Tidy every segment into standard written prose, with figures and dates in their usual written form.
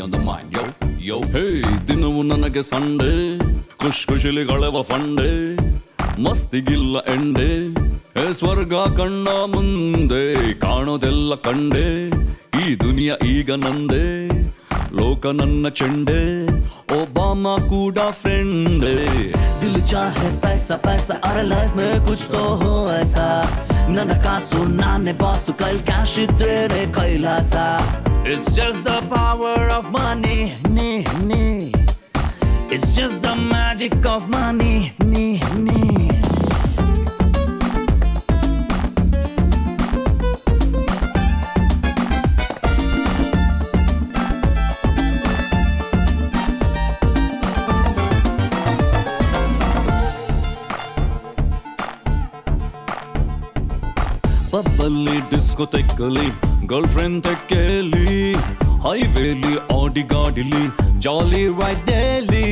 on the mind, yo, yo. Hey, ದಿನವು ನನಗೆ Sunday, ಖುಷಿಲಿ ಕಳೆವ ಫಂಡೆ, ಮಸ್ತಿಗಿಲ್ಲ ಎಂಡೆ, ಸ್ವರ್ಗ ಕಣ್ಣ ಮುಂದೆ, ಕಾಣೋದೆಲ್ಲ ಕಂಡೆ, ಈ ದುನಿಯಾ ಈಗ ನಂದೆ, ಲೋಕ ನನ್ನ ಚೆಂಡೆ, ओबामा कूड़ा फ्रेंड दिल चाहे पैसा पैसा अरे लाइफ में कुछ तो हो ऐसा ननकासु नाने बासु कल कैश तेरे Kailasa It's just the power of money It's just the magic of money ಪಬ್ಬಲ್ಲಿ ಡಿಸ್ಕೋಟೆಕ್ಕಲ್ಲಿ ಗರ್ಲ್ ಫ್ರೆಂಡ್ ತೆಕ್ಕೇಲಿ ಹೈವೇಲಿ ಆಡಿ ಗಾಡಿಲಿ ಜಾಲಿ ರೈಡ್ ಡೇಲಿ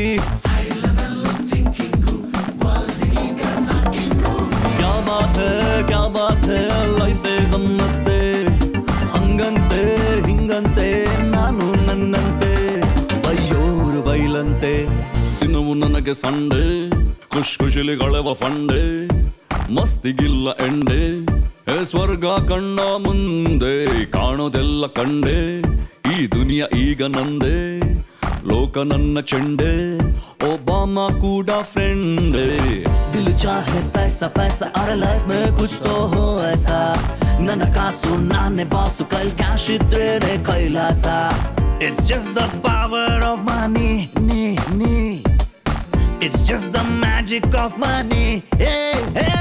ಕ್ಯಾ ಬಾತ್ ಹೈ ಲೈಫೇ ಗಮ್ಮತ್ತೆ ಹಂಗಂತೆ ಹಿಂಗಂತೆ ನಾನು ನನ್ನಂತೆ ಬೈಯೋರು ಬೈಲಂತೆ ದಿನವು ನನಗೆ ಸಂಡೆ ಖುಷಿಲಿ ಕಳೆವ ಫಂಡೆ ಮಸ್ತಿಗಿಲ್ಲ ಎಂಡೆ ಸ್ವರ್ಗ ಕಣ್ಣ ಮುಂದೆ ಕಾಣೋದೆಲ್ಲ ಕಂಡೆ ಈ ದುನಿಯಾ ಈಗ ನಂದೆ ಲೋಕ ನನ್ನ ಚೆಂಡೆ ओबामा कूड़ा फ्रेंड दिल चाहे पैसा पैसा अरे लाइफ में कुछ तो हो ऐसा ननकासु नाने बासु कल कैश तेरे Kailasa It's just the power of money It's just the magic of money hey, hey.